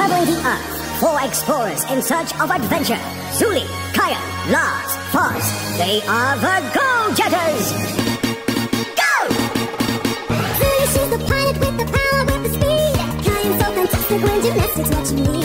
Traveling the Earth, 4 explorers in search of adventure. Zuli, Kaya, Lars, Foz. They are the Go-Getters! Go! Zuli, she's the pilot with the power, with the speed. Kaya's so fantastic when gymnastics what you need.